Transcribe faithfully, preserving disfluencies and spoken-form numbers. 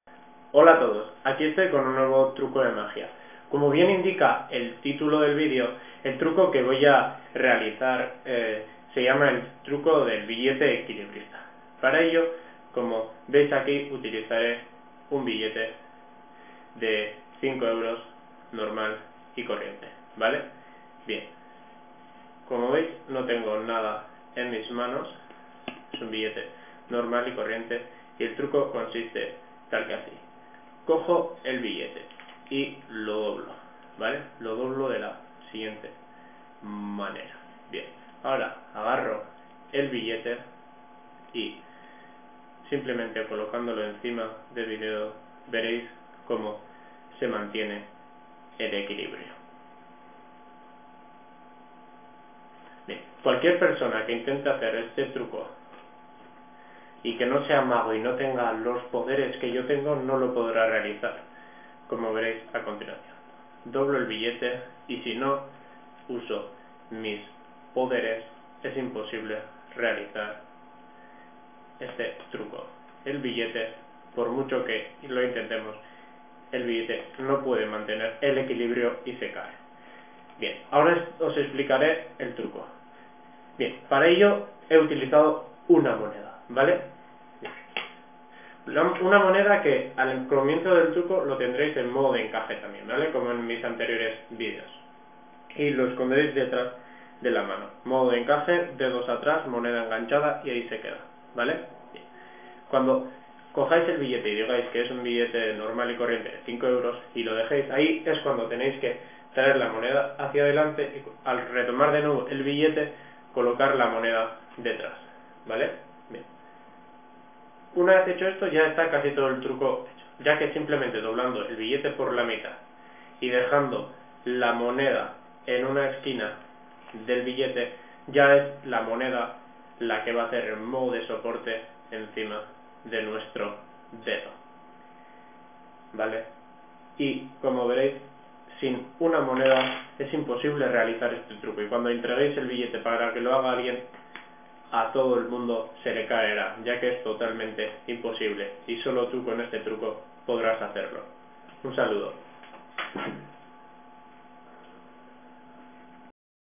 Hola a todos, aquí estoy con un nuevo truco de magia. Como bien indica el título del vídeo, el truco que voy a realizar eh, se llama el truco del billete equilibrista. Para ello, como veis aquí, utilizaré un billete de cinco euros normal y corriente, ¿vale? Bien, como veis no tengo nada en mis manos, es un billete normal y corriente y el truco consiste tal que así. Cojo el billete y lo doblo, ¿vale? Lo doblo de la siguiente manera. Bien, ahora agarro el billete y simplemente colocándolo encima del video veréis cómo se mantiene el equilibrio. Bien, cualquier persona que intente hacer este truco y que no sea mago y no tenga los poderes que yo tengo, no lo podrá realizar, como veréis a continuación. Doblo el billete y si no uso mis poderes es imposible realizar este truco. El billete, por mucho que lo intentemos, el billete no puede mantener el equilibrio y se cae. Bien, ahora os explicaré el truco. Bien, para ello he utilizado una moneda, ¿vale? Una moneda que al comienzo del truco lo tendréis en modo de encaje también, ¿vale? Como en mis anteriores vídeos. Y lo esconderéis detrás de la mano. Modo de encaje, dedos atrás, moneda enganchada y ahí se queda, ¿vale? Bien. Cuando cojáis el billete y digáis que es un billete normal y corriente de cinco euros y lo dejéis ahí, es cuando tenéis que traer la moneda hacia adelante y al retomar de nuevo el billete, colocar la moneda detrás, ¿vale? Bien. Una vez hecho esto ya está casi todo el truco hecho, ya que simplemente doblando el billete por la mitad y dejando la moneda en una esquina del billete ya es la moneda la que va a hacer el modo de soporte encima de nuestro dedo, ¿vale? Y como veréis, sin una moneda es imposible realizar este truco y cuando entreguéis el billete para que lo haga alguien, a todo el mundo se le caerá, ya que es totalmente imposible y solo tú con este truco podrás hacerlo. Un saludo.